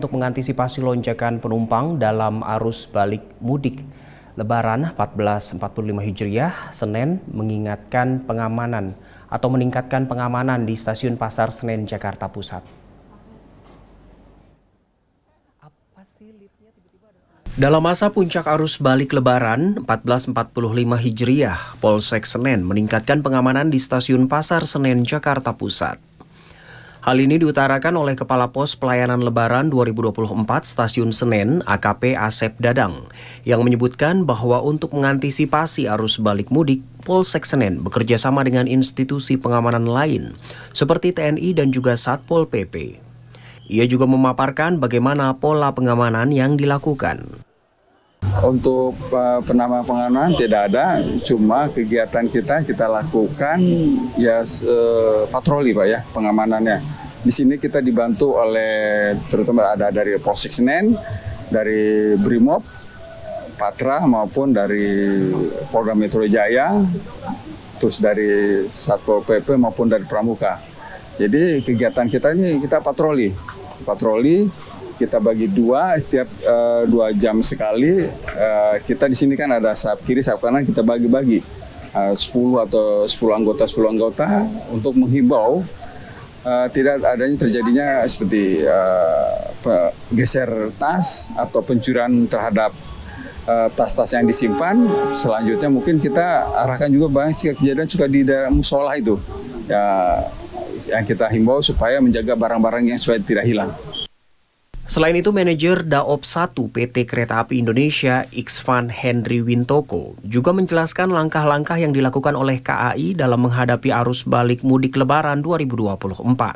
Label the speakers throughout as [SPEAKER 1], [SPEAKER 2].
[SPEAKER 1] Untuk mengantisipasi lonjakan penumpang dalam arus balik mudik Lebaran 1445 Hijriah, Senin meningkatkan pengamanan di Stasiun Pasar Senen, Jakarta Pusat. Dalam masa puncak arus balik Lebaran 1445 Hijriah, Polsek Senen meningkatkan pengamanan di Stasiun Pasar Senen, Jakarta Pusat. Hal ini diutarakan oleh Kepala Pos Pelayanan Lebaran 2024 Stasiun Senen, AKP Asep Dadang, yang menyebutkan bahwa untuk mengantisipasi arus balik mudik, Polsek Senen bekerja sama dengan institusi pengamanan lain, seperti TNI dan juga Satpol PP. Ia juga memaparkan bagaimana pola pengamanan yang dilakukan.
[SPEAKER 2] Untuk penambah pengamanan tidak ada, cuma kegiatan kita lakukan ya patroli Pak ya, pengamanannya. Di sini kita dibantu oleh terutama ada dari Polsek Senen, dari Brimob, Patra maupun dari Polda Metro Jaya, terus dari Satpol PP maupun dari Pramuka. Jadi kegiatan kita ini kita patroli. Kita bagi dua, setiap 2 jam sekali. Kita di sini kan ada sayap kiri, sayap kanan, kita bagi-bagi 10 anggota untuk menghimbau tidak adanya terjadinya seperti geser tas atau pencurian terhadap tas-tas yang disimpan. Selanjutnya mungkin kita arahkan juga banyak kejadian suka di daerah musola itu ya, yang kita himbau supaya menjaga barang-barang yang supaya tidak hilang.
[SPEAKER 1] Selain itu, manajer Daop 1 PT Kereta Api Indonesia, Iksvan Henry Wintoko, juga menjelaskan langkah-langkah yang dilakukan oleh KAI dalam menghadapi arus balik mudik Lebaran 2024.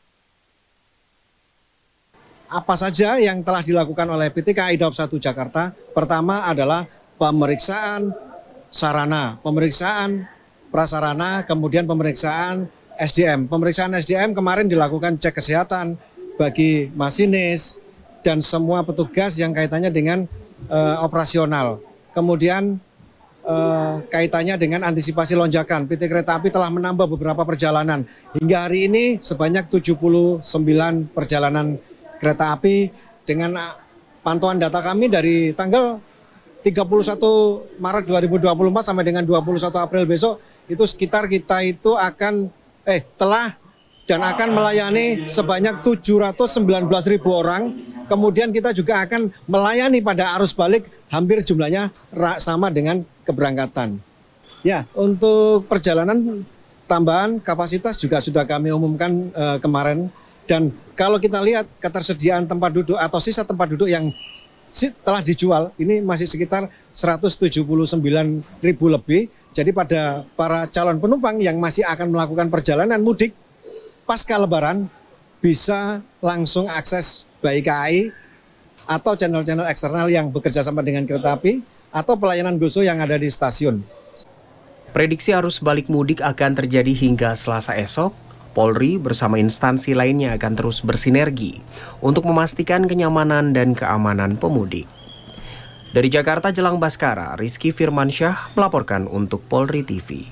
[SPEAKER 3] Apa saja yang telah dilakukan oleh PT KAI Daop 1 Jakarta? Pertama adalah pemeriksaan sarana, pemeriksaan prasarana, kemudian pemeriksaan SDM. Pemeriksaan SDM kemarin dilakukan cek kesehatan bagi masinis dan semua petugas yang kaitannya dengan operasional. Kemudian kaitannya dengan antisipasi lonjakan, PT Kereta Api telah menambah beberapa perjalanan. Hingga hari ini sebanyak 79 perjalanan kereta api. Dengan pantauan data kami dari tanggal 31 Maret 2024 sampai dengan 21 April besok, itu sekitar kita itu telah dan akan melayani sebanyak 719.000 orang. Kemudian kita juga akan melayani pada arus balik hampir jumlahnya sama dengan keberangkatan. Ya, untuk perjalanan tambahan kapasitas juga sudah kami umumkan kemarin. Dan kalau kita lihat ketersediaan tempat duduk atau sisa tempat duduk yang telah dijual, ini masih sekitar 179.000 lebih. Jadi pada para calon penumpang yang masih akan melakukan perjalanan mudik pasca Lebaran bisa langsung akses baik KAI atau channel-channel eksternal yang bekerja sama dengan kereta api atau pelayanan GoSo yang ada di stasiun.
[SPEAKER 1] Prediksi arus balik mudik akan terjadi hingga Selasa esok. Polri bersama instansi lainnya akan terus bersinergi untuk memastikan kenyamanan dan keamanan pemudik. Dari Jakarta Jelang Baskara, Rizky Firmansyah melaporkan untuk Polri TV.